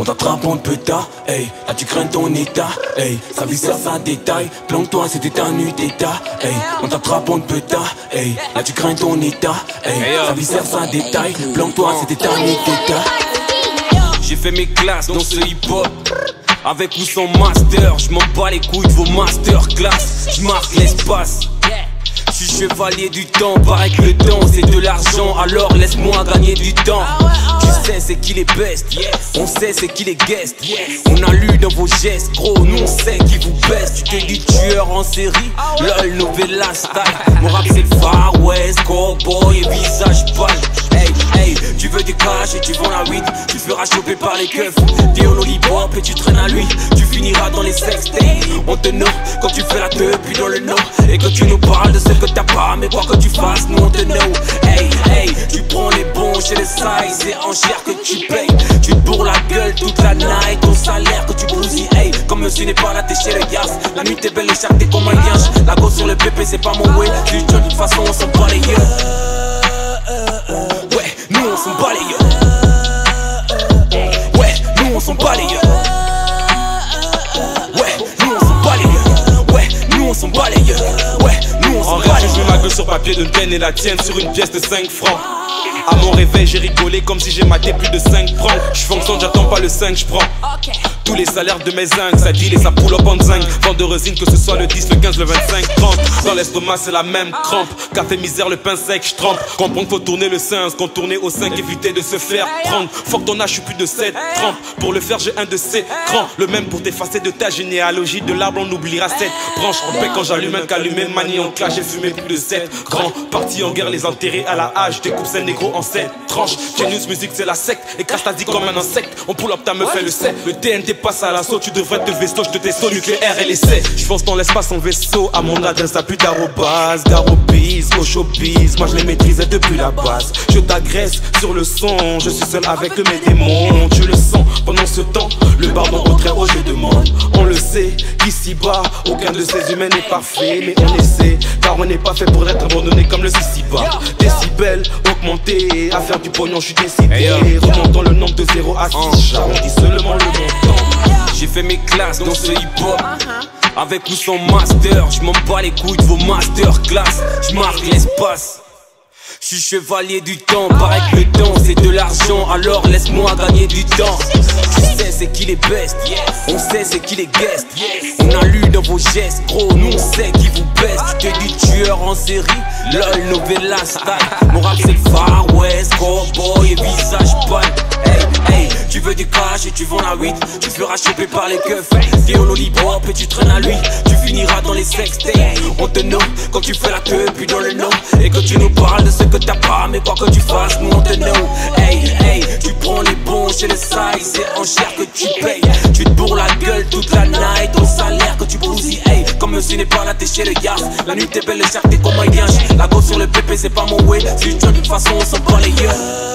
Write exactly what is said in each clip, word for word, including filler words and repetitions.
t'attrape en pétard, hey, là tu crains ton état, hey, sa vie sert ça détail, planque-toi c'était un nu d'état, hey, on t'attrape en pétard, hey, là tu crains ton état, hey, sa vie sert ça détail, planque-toi c'était un nu d'état. J'ai fait mes classes dans ce hip-hop, avec ou sans master, je m'en bats les couilles de vos masterclass, je marque l'espace. Je suis chevalier du temps, paraît que le temps c'est de l'argent, alors laisse-moi gagner du temps. Tu sais c'est qui les best, on sait c'est qui les guests. On a lu dans vos gestes, gros, nous on sait qui vous baisse. Tu te dis tueur en série, lol, novella style. Mon rap c'est le Far West, cowboy et visage pâle. Hey, hey, tu veux du cash et tu vends la weed, tu te feras choper par les keufs. T'es au lollipop et tu traînes à lui, tu finiras dans les sextapes. On te nomme quand tu fais la teuf, puis dans le nom, et que tu nous parles de ce que t'as pas, mais quoi que tu fasses, nous on te know. Hey, hey, tu prends les bons chez les size, c'est en chair que tu payes. Tu te bourres la gueule toute la night, ton salaire que tu bousilles. Hey, comme monsieur n'est pas là, t'es chez le Yas. La nuit t'es belle, les chaque t'es comme un yinche. La gosse sur le P P, c'est pas mon way. Du de toute façon, on s'en bat les yeux. Ouais, nous on s'en bat les yeux. Ouais, nous on s'en bat les yeux. Ouais, nous on s'en bat les yeux. Ouais, nous on s'en bat les yeux. Ouais, nous on s'en bat les yeux. En rêve, j'ai vu ma gueule sur papier d'une peine et la tienne sur une pièce de cinq francs. À mon réveil, j'ai rigolé comme si j'ai maté plus de cinq francs. Je fonctionne, j'attends pas le cinq, je prends tous les salaires de mes zincs, ça deal et ça pull up en zinc. Vente de résine, que ce soit le dix, le quinze, le vingt-cinq, trente. Dans l'estomac, c'est la même crampe. Café misère, le pain sec, je trempe. Comprendre faut tourner le cinq, contourner au cinq, éviter de se faire prendre. Fuck ton âge, je suis plus de sept, trente. Pour le faire, j'ai un de ces crans. Le même pour t'effacer de ta généalogie. De l'arbre, on oubliera sept branches. En paix, quand j'allume un calumet, manie en clash, j'ai fumé plus de sept grands. Parti en guerre, les enterrer à la hache. Découpe ces négros en sept tranches. Genius musique, c'est la secte. Écrase ta dit comme un insecte. On pull up ta meuf, elle le sait. Le T N T passe à l'assaut, tu devrais te vaisseau, je te testo nucléaire et l'essai. Je fonce dans l'espace en vaisseau, à mon adresse à plus d'arrobase, garobise, au showbiz, moi je les maîtrisais depuis la base. Je t'agresse sur le son, je suis seul avec mes démons, tu le sens. Pendant ce temps, le barbon au très haut je demande. On le sait, qu'ici-bas, aucun de ces humains n'est parfait, mais on essaie, car on n'est pas fait pour être abandonné comme le Siciba. Décibels augmentés, à faire du pognon, je suis décidé. Remontons le nombre de zéro à six, j'arrondis seulement le montant. J'ai fait mes classes dans ce hip-hop, avec ou sans master, je m'en bats les couilles de vos masterclass, je marque l'espace. Je suis chevalier du temps, paraît que le temps c'est de l'argent, alors laisse-moi gagner du temps. Tu sais c'est qui les best, on sait c'est qui les guests. On a lu dans vos gestes, gros, nous on sait qui vous baisse. Tu te dis tueur en série, lol, novella style. Mon rap c'est le Far West, cowboy et visage pâle. Hey, hey, tu veux du cash et tu vends la weed, tu te feras choper par les keufs. T'es au lollipop et tu traînes à lui, tu finiras dans les sextapes. On te nomme quand tu fais la teuf, puis dans le nom, et que tu nous parles de ce que t'as pas, mais quoi que tu fasses, nous on te know. Hey, hey, tu prends les bons chez les size, c'est en chair que tu payes. Tu te bourres la gueule toute la night, ton salaire que tu bousilles. Hey, comme monsieur n'est pas là, t'es chez le Yas. La nuit t'es belle, les chaque t'es comme un yinche. La gosse sur le P P, c'est pas mon way. Si tu de toute façon, on s'en bat les yeux.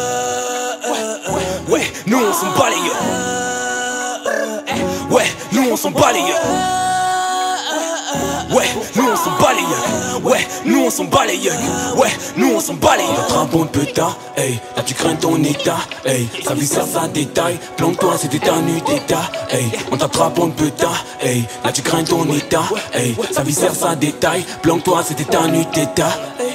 Ouais, nous on s'en bat les yeux. Ouais, nous on s'en bat les yeux. Ouais, nous on s'en bat les yeux. Ouais, nous on s'en bat les yeux. Ouais, nous on s'en bat les yeux. T'attrape en pétard, hey, là tu crains ton état, hey, sa vie sert ça détail, planque-toi c'était un nu d'état, hey, on t'attrape en pétard, hey, là tu crains ton état, hey, sa vie sert ça détail, planque-toi c'était un nu d'état.